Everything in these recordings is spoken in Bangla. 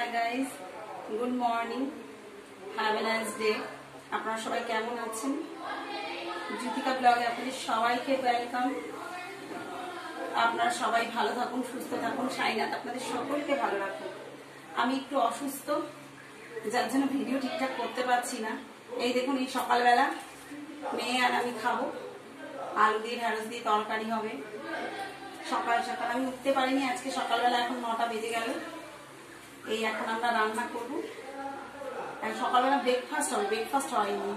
Hi guys, good morning, have a nice day. আপনারা সবাই কেমন আছেন? জ্যোতিকা ব্লগে আপনাদের সবাইকে ওয়েলকাম। আপনারা সবাই ভালো থাকুন, সুস্থ থাকুন, সাইনাত আপনাদের সকলকে ভালো রাখুন। আমি একটু অসুস্থ, যার জন্য ভিডিও ঠিকঠাক করতে পারছি না। এই দেখুন, এই সকালবেলা মেয়ে আর আমি খাবো, আলু দিয়ে ঢেঁড়স দিয়ে তরকারি হবে। সকাল সকাল আমি উঠতে পারিনি আজকে, সকালবেলা এখন 9টা বেজে গেল। এই এখন আমরা রান্না করব। সকালবেলা ব্রেকফাস্ট হবে, ব্রেকফাস্ট হয়নি।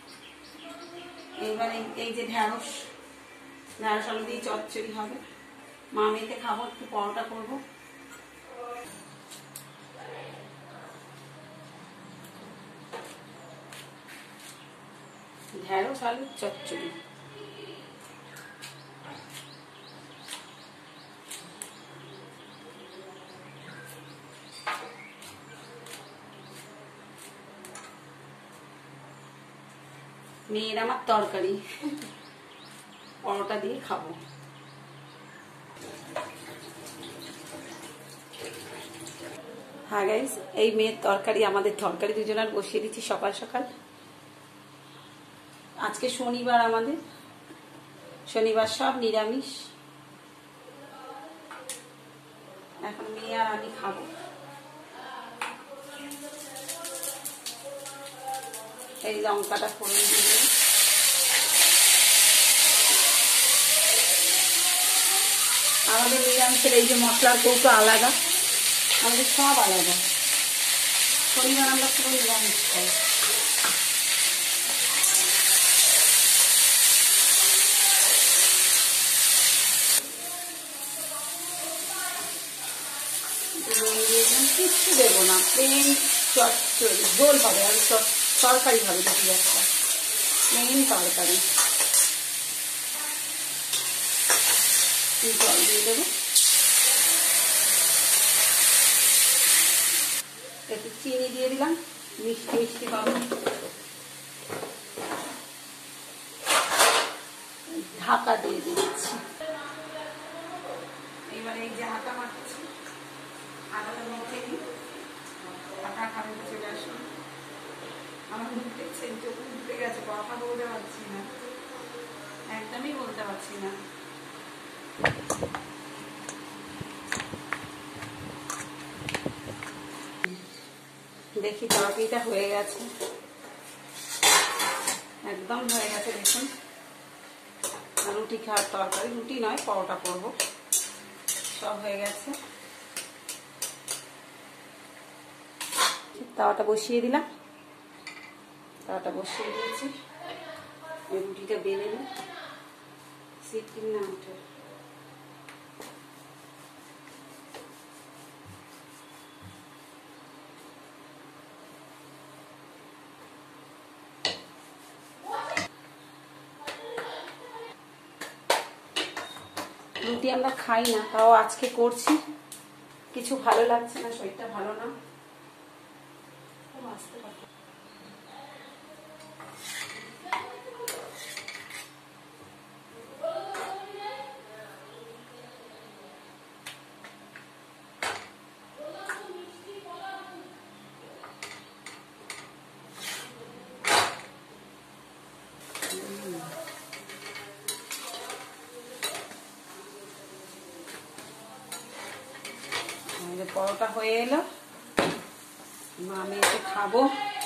এইবার এই যে ঢেঁড়স আলু দিয়ে চচ্চড়ি হবে। মা মেয়েতে খাবো, একটু পরোটা করবো। ঢেঁড়স আলুর চচ্চড়ি। মেয়ের আমার তরকারি, পরোটা দিয়ে খাবো। হ্যাঁ গাইস, এই মেয়ের তরকারি, আমাদের তরকারি দুজনের বসিয়ে দিচ্ছি সকাল সকাল। আজকে শনিবার, আমাদের শনিবার সব নিরামিষ। এখন মেয়ে আর আমি খাবো। এই লঙ্কাটা ফোড়ন দিয়ে দেব। আমাদের নিরামিষের এই যে মশলার কৌটো আলাদা, আমাদের সব আলাদা। শনিবার আমরা পুরো নিরামিষ খাই। কিচ্ছু দেবো না, প্লেন চচ্চড়ি, ঝোল হবে আর তরকারি হবে। দেখি একটা প্লেন তরকারি, জল দিয়ে দেবো। একটু চিনি দিয়ে দিলাম, মিষ্টি মিষ্টি পাবো। ঢাকা দিয়ে দিচ্ছি। এবার এই যে আটা মাখছি, আটাটা মেখে দিই। আটা খাবে, চলে আসুন। আমার ঢুকতেছেন, চোখ ঢুকে গেছে, কথা বলতে পারছি না, একদমই বলতে পারছি না। দেখি তরকারিটা হয়ে গেছে, একদম হয়ে গেছে। দেখুন, রুটি খাওয়ার তরকারি, রুটি নয় পরোটা করবো, সব হয়ে গেছে। তাওয়াটা বসিয়ে দিলাম, তাওয়াটা বসিয়ে দিয়েছি। রুটিটা বেলে নিই, সিটিং না উঠে। রুটি আমরা খাই না, তাও আজকে করছি। কিছু ভালো লাগছে না, শরীরটা ভালো না। আসতে পারবো। পরোটা হয়ে এলো, মা মেয়েকে খাবো।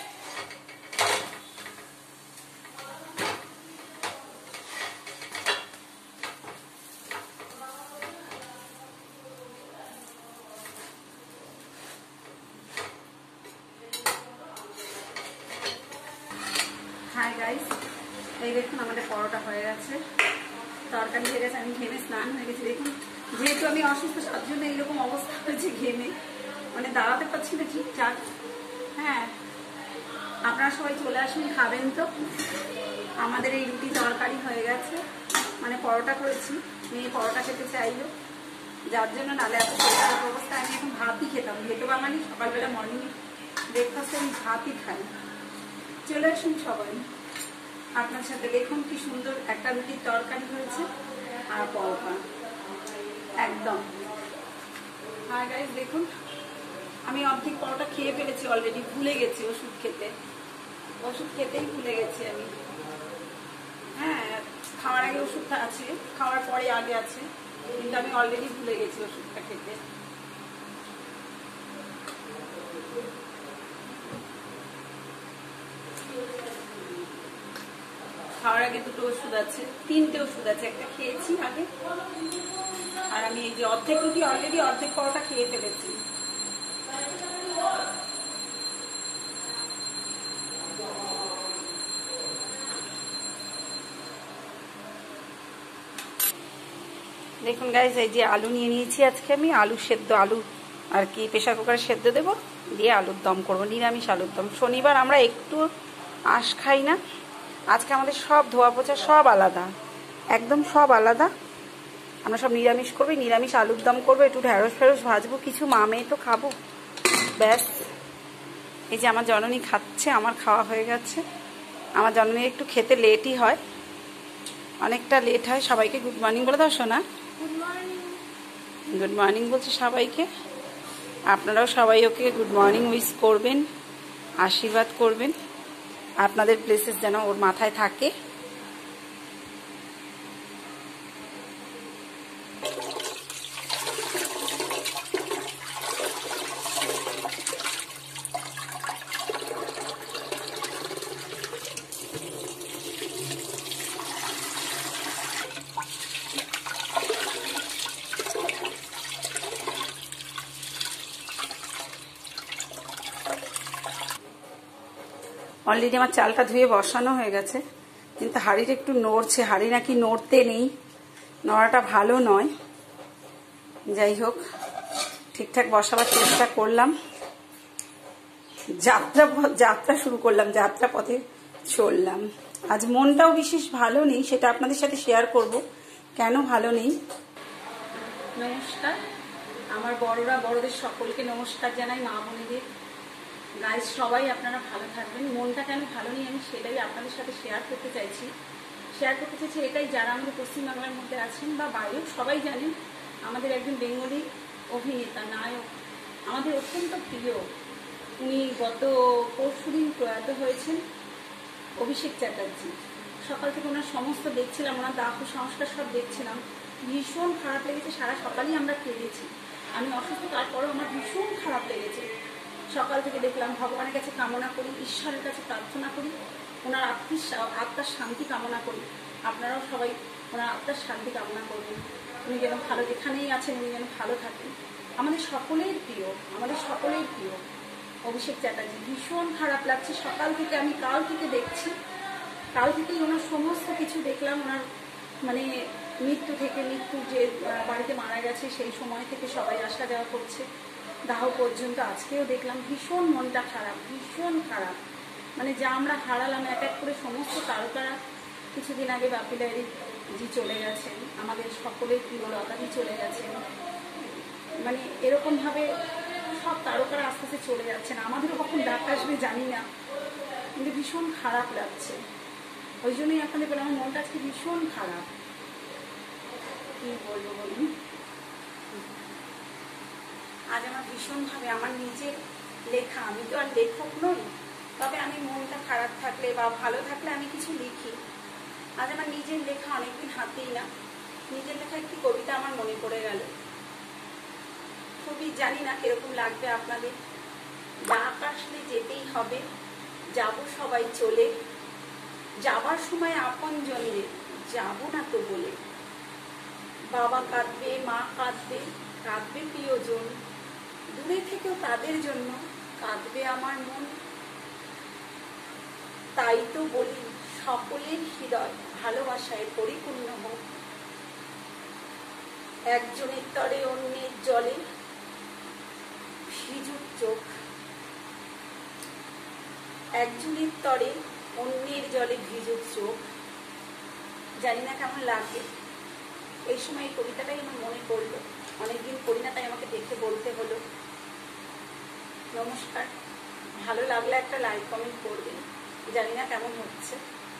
হাই গাইস, এই দেখুন আমাদের পরোটা হয়ে গেছে, তরকারি হয়ে গেছে। আমি ঘেমে স্নান হয়ে গেছি। দেখুন, যেহেতু আমি অসুস্থ, তার জন্য এইরকম অবস্থা হয়েছে, ঘেমে মানে দাঁড়াতে পারছি না ঠিকঠাক। হ্যাঁ, আপনারা সবাই চলে আসুন, খাবেন তো। আমাদের এই রুটি তরকারি হয়ে গেছে, মানে পরোটা করেছি। মেয়ে পরোটা খেতে চাইলো, যার জন্য নালে এত খারাপ অবস্থা। আমি এখন ভাতই খেতাম, ভেতো বাঙালি, সকালবেলা মর্নিং ব্রেকফাস্টে আমি ভাতই খাই। চলে আসুন সবাই আপনার সাথে। দেখুন কি সুন্দর একটা রুটির তরকারি হয়েছে আর পরোটা একদম। হাই গাইস, দেখুন আমি অর্ধেক পরোটা খেয়ে ফেলেছি অলরেডি, ভুলে গেছি ওষুধ খেতে, ওষুধ খেতেই ভুলে গেছি আমি। হ্যাঁ, খাওয়ার আগে ওষুধটা আছে, খাওয়ার পরে আগে আছে, কিন্তু আমি অলরেডি ভুলে গেছি ওষুধটা খেতে। খাওয়ার আগে দুটো ওষুধ আছে, তিনটে ওষুধ আছে, একটা খেয়েছি আগে, আর আমি এই যে অর্ধেক রুটি অলরেডি অর্ধেক পরোটা খেয়ে ফেলেছি। দেখুন গাইজ, এই যে আলু নিয়ে নিয়েছি আজকে আমি, আলু সেদ্ধ, আলু আর কি প্রেশার কুকারে সেদ্ধ দেবো, দিয়ে আলুর দম করবো, নিরামিষ আলুর দম। শনিবার আমরা একটু আঁশ খাই না, আজকে আমাদের সব ধোয়া পোছা সব আলাদা, একদম সব আলাদা। আমরা সব নিরামিষ করবো, নিরামিষ আলুর দম করবো, একটু ঢেঁড়স ফেরস ভাজবো, কিছু মা মেয়ে তো খাবো, ব্যাস। এই যে আমার জননী খাচ্ছে, আমার খাওয়া হয়ে গেছে। আমার জননীর একটু খেতে লেটই হয়, অনেকটা লেট হয়। সবাইকে গুড মর্নিং বলে দাও শোনা। গুড মর্নিং বলছি সবাইকে, আপনারাও সবাই ওকে গুড মর্নিং উইশ করবেন, আশীর্বাদ করবেন, আপনাদের প্লেসেস যেন ওর মাথায় থাকে। অলরেডি আমার চালটা ধুয়ে বসানো হয়ে গেছে, কিন্তু হাঁড়িটা একটু নড়ছে, হাঁড়ি নাকি নড়তে নেই, নড়াটা ভালো নয়। যাই হোক, ঠিকঠাক বসাবার চেষ্টা করলাম, যাত্রা শুরু করলাম, যাত্রা পথে চললাম। আজ মনটাও বিশেষ ভালো নেই, সেটা আপনাদের সাথে শেয়ার করব, কেন ভালো নেই। নমস্কার, আমার বড়রা বড়দের সকলকে নমস্কার জানাই, মা বোনেদের। গাইজ সবাই আপনারা ভালো থাকবেন। মনটা কেন ভালো নেই আমি সেটাই আপনাদের সাথে শেয়ার করতে চাইছি এটাই, যারা আমাদের পশ্চিমবাংলার মধ্যে আছেন বা বাইরেও সবাই জানেন, আমাদের একজন বেঙ্গলি অভিনেতা, নায়ক, আমাদের অত্যন্ত প্রিয়, উনি গত পরশুদিন প্রয়াত হয়েছেন, অভিষেক চ্যাটার্জি। সকাল থেকে ওনার সমস্ত দেখছিলাম, ওনার দাহ সংস্কার সব দেখছিলাম, ভীষণ খারাপ লেগেছে। সারা সকালই আমরা কেঁদেছি, আমি অসুস্থ, তারপরেও আমার ভীষণ খারাপ লেগেছে। সকাল থেকে দেখলাম, ভগবানের কাছে কামনা করি, ঈশ্বরের কাছে প্রার্থনা করি, ওনার আত্মার শান্তি কামনা করি। আপনারাও সবাই ওনার আত্মার শান্তি কামনা করবেন, উনি যেন ভালো, যেখানেই আছেন উনি যেন ভালো থাকেন। আমাদের সকলের প্রিয় অভিষেক চ্যাটার্জি। ভীষণ খারাপ লাগছে সকাল থেকে, আমি কাল থেকে দেখছি, কাল থেকেই ওনার সমস্ত কিছু দেখলাম, ওনার মানে মৃত্যু যে বাড়িতে মারা গেছে সেই সময় থেকে সবাই আসা যাওয়া করছে, দাহ পর্যন্ত আজকেও দেখলাম। ভীষণ মনটা খারাপ, ভীষণ খারাপ, মানে যা আমরা হারালাম এক এক করে সমস্ত তারকারা। কিছুদিন আগে বাপি লাহিড়ী জি চলে গেছেন, আমাদের সকলের প্রিয় লতাজি চলে গেছেন, মানে এরকমভাবে সব তারকারা আস্তে আস্তে চলে যাচ্ছেন। আমাদেরও কখন ডাক আসবে জানি না, কিন্তু ভীষণ খারাপ লাগছে। ওই জন্যই আপনাদের বলে আমার মনটা আজকে ভীষণ খারাপ, কি বলবো বলুন। আজ আমার ভীষণভাবে, আমার নিজের লেখা, আমি তো আর লেখক নই, তবে আমি মনটা খারাপ থাকলে বা ভালো থাকলে আমি কিছু লিখি। আজ আমার নিজের লেখা অনেকদিন হাতেই না, নিজের লেখা একটি কবিতা আমার মনে পড়ে গেল, খুবই জানি না কিরকম লাগবে আপনাদের। ডাক আসলে যেতেই হবে, যাব সবাই চলে, যাবার সময় আপন জনরে যাব না তো বলে। বাবা কাঁদবে, মা কাঁদবে, কাঁদবে প্রিয়জন, দূরে থেকেও তাদের জন্য কাঁদবে আমার মন। তাই তো বলি সকলের হৃদয় ভালোবাসায় পরিপূর্ণ হোক, একজনের তরে অন্যের জলে ভিজুক চোখ, একজনের তরে অন্যের জলে ভিজুক চোখ। জানি না কেমন লাগে, এই সময় এই কবিতাটাই আমার মনে পড়লো, অনেকদিন পড়ি না তাই আমাকে দেখে বলতে হলো। নমস্কার, ভালো লাগলে একটা লাইক কমেন্ট করবেন, জানি না কেমন হচ্ছে।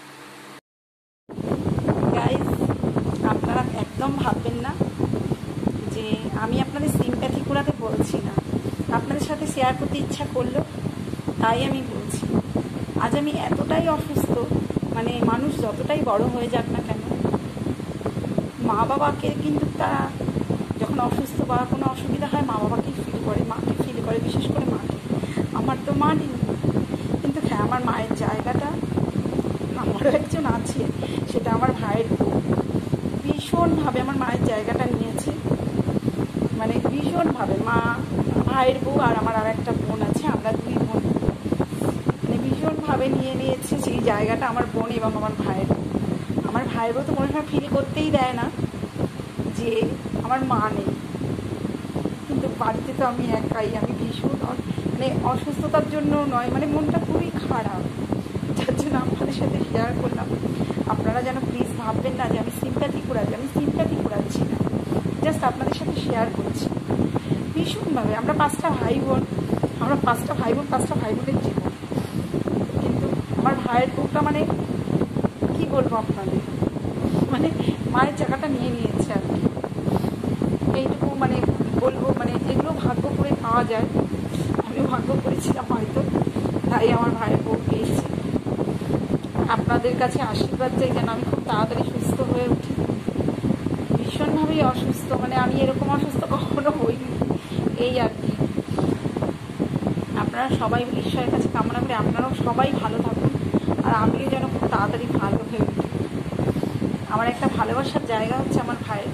গাইস, আপনারা একদম ভাববেন না যে আমি আপনাদের সিম্প্যাথি কুড়াতে বলছি না, আপনাদের সাথে শেয়ার করতে ইচ্ছা করলো, তাই আমি বলছি। আজ আমি এতটাই অসুস্থ, মানে মানুষ যতটাই বড় হয়ে যাক না কেন, মা বাবাকে কিন্তু তারা যখন অসুস্থ বা কোনো অসুবিধা হয় মা বাবাকেই ফিল করে, মাকে ফিল করে, বিশেষ করে মাকে। আমার তো মা নেই, কিন্তু হ্যাঁ আমার মায়ের জায়গাটা আমারও একজন আছে, সেটা আমার ভাইয়ের বউ। ভীষণভাবে আমার মায়ের জায়গাটা নিয়েছে, মানে ভীষণভাবে। মা, ভাইয়ের বউ আর আমার আর একটা বোন আছে, আমরা 2 বোন, মানে ভীষণভাবে নিয়ে নিয়েছে সেই জায়গাটা আমার বোন এবং আমার ভাইয়ের বউ। আমার ভাইয়ের বউ তো কোনো সময় ফিল করতেই দেয় না যে আমার মা নেই, কিন্তু বাড়িতে তো আমি একাই। আমি ভীষণ মানে অসুস্থতার জন্য নয়, মানে মনটা খুবই খারাপ, যার জন্য আপনাদের সাথে শেয়ার করলাম। আপনারা যেন প্লিজ ভাববেন না যে আমি সিম্প্যাথি করাচ্ছি না, জাস্ট আপনাদের সাথে শেয়ার করছি। ভীষণভাবে আমরা 5টা ভাই বোন, 5টা ভাই বোনের জীবন, কিন্তু আমার ভাইয়ের বউটা মানে কী বলবো আপনাদের, মানে মায়ের জায়গাটা নিয়ে নিয়েছে আর কি, এইটুকু মানে বলবো। মানে এগুলো ভাগ্য করে পাওয়া যায়, আমিও ভাগ্য করেছিলাম হয়তো, তাই আমার ভাইয়ের বউ পেয়েছি। আপনাদের কাছে আশীর্বাদ চাই যেন আমি খুব তাড়াতাড়ি সুস্থ হয়ে উঠি। ভীষণভাবেই অসুস্থ, মানে আমি এরকম অসুস্থ কখনো হইনি, এই আর কি। আপনারা সবাই ঈশ্বরের কাছে কামনা করে আপনারাও সবাই ভালো থাকুন, আর আমিও যেন খুব তাড়াতাড়ি ভালো হয়ে উঠি। আমার একটা ভালোবাসার জায়গা হচ্ছে আমার ভাইয়ের।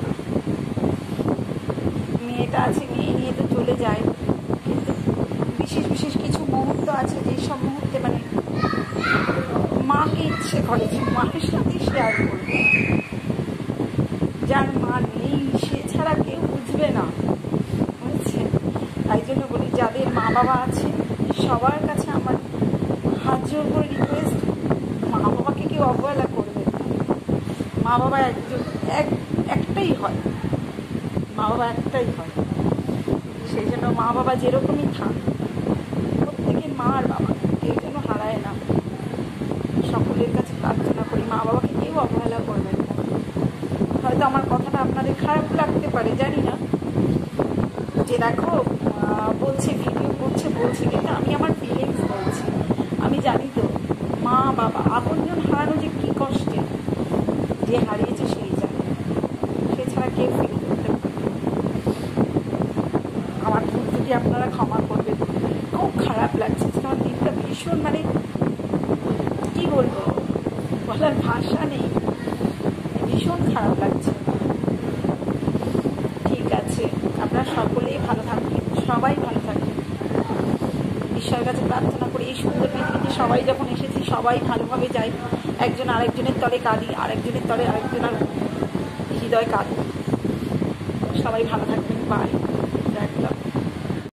মেয়েটা আছে, মেয়ে নিয়ে তো চলে যায়, কিন্তু বিশেষ কিছু মুহূর্ত আছে, যেই সব মুহূর্তে মানে মাকে ইচ্ছে করে যে মায়ের সাথে শেয়ার করবে। যার মা নেই সে ছাড়া কেউ বুঝবে না, বুঝছে? তাই জন্য বলি যাদের মা বাবা আছে সবার কাছে আমার হাত জোর করে রিকোয়েস্ট, মা বাবাকে কেউ অবহেলা করবে না। মা বাবা একটাই হয়, মা বাবা একটাই হয়। সেই জন্য মা বাবা যেরকমই থাক, প্রত্যেকের মা আর বাবা কেউ যেন হারায় না। সকলের কাছে প্রার্থনা করি মা বাবাকে কেউ অবহেলা করবেন না। হয়তো আমার কথাটা আপনাদের খারাপ লাগতে পারে, জানি না, যে দেখো বলছে ভিডিও করছে বলছে, কিন্তু আমি আমার ফিলিংস বলছি। আমি জানি তো মা বাবা আপনজন হারানো যে কী কষ্টে, যে হারিয়েছে সেই জানে, সে ছাড়া কেউ ফিল করতে পারে। আমার ভুল যদি আপনারা ক্ষমা করবেন, খুব খারাপ লাগছে। আমার দিনটা ভীষণ, মানে কী বলবো, বলার ভাষা নেই, ভীষণ খারাপ লাগছে। ঠিক আছে, আপনারা সকলেই ভালো থাকবেন, সবাই ভালো থাকবেন। ঈশ্বরের কাছে প্রার্থনা করি এই সুন্দর পৃথিবীতে সবাই যখন এসেছি সবাই ভালোভাবে যাই, একজন আরেকজনের তলে কাঁদি, আরেকজনের তলে আরেকজনের হৃদয় কাঁদি। সবাই ভালো থাকবেন, বাই।